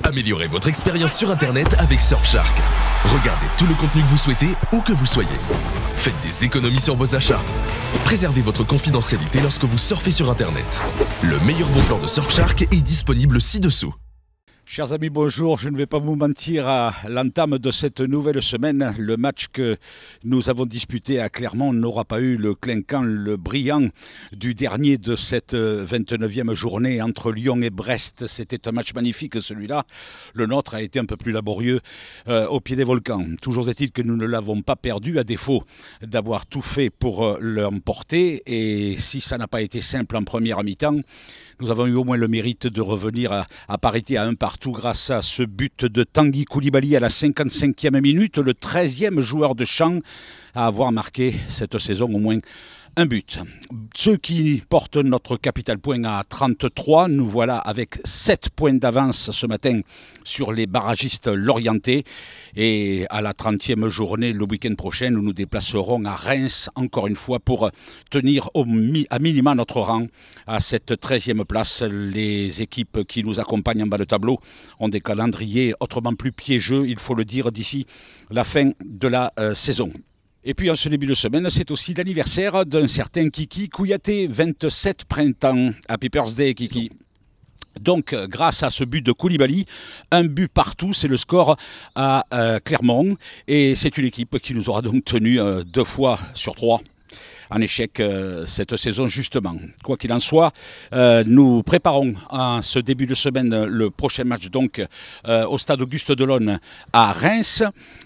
Améliorez votre expérience sur Internet avec Surfshark. Regardez tout le contenu que vous souhaitez, où que vous soyez. Faites des économies sur vos achats. Préservez votre confidentialité lorsque vous surfez sur Internet. Le meilleur bon plan de Surfshark est disponible ci-dessous. Chers amis, bonjour. Je ne vais pas vous mentir, à l'entame de cette nouvelle semaine, le match que nous avons disputé à Clermont n'aura pas eu le clinquant, le brillant du dernier de cette 29e journée entre Lyon et Brest. C'était un match magnifique celui-là. Le nôtre a été un peu plus laborieux au pied des volcans. Toujours est-il que nous ne l'avons pas perdu, à défaut d'avoir tout fait pour l'emporter. Et si ça n'a pas été simple en première mi-temps, nous avons eu au moins le mérite de revenir à parité à un partout grâce à ce but de Tanguy Coulibaly à la 55e minute, le 13e joueur de champ à avoir marqué cette saison au moins un but. Ceux qui portent notre capital point à 33, nous voilà avec 7 points d'avance ce matin sur les barragistes lorientais. Et à la 30e journée, le week-end prochain, nous nous déplacerons à Reims, encore une fois, pour tenir à minima notre rang à cette 13e place. Les équipes qui nous accompagnent en bas de tableau ont des calendriers autrement plus piégeux, il faut le dire, d'ici la fin de la saison. Et puis en ce début de semaine, c'est aussi l'anniversaire d'un certain Kiki Kouyaté, 27 printemps. Happy birthday Kiki. Donc, grâce à ce but de Coulibaly, un but partout, c'est le score à Clermont. Et c'est une équipe qui nous aura donc tenu 2 fois sur 3 en échec cette saison justement. Quoi qu'il en soit, nous préparons en ce début de semaine le prochain match donc au stade Auguste Delaune à Reims.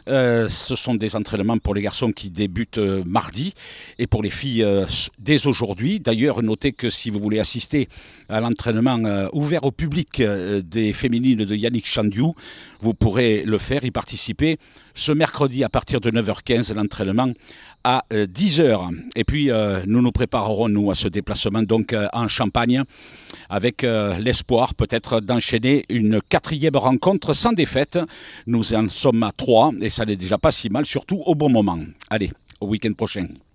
Ce sont des entraînements pour les garçons qui débutent mardi et pour les filles dès aujourd'hui. D'ailleurs, notez que si vous voulez assister à l'entraînement ouvert au public des féminines de Yannick Chandiou, vous pourrez le faire, y participer ce mercredi à partir de 9h15, l'entraînement à 10h. Et puis, nous nous préparerons, nous, à ce déplacement donc en Champagne avec l'espoir peut-être d'enchaîner une 4e rencontre sans défaite. Nous en sommes à 3 et ça n'est déjà pas si mal, surtout au bon moment. Allez, au week-end prochain.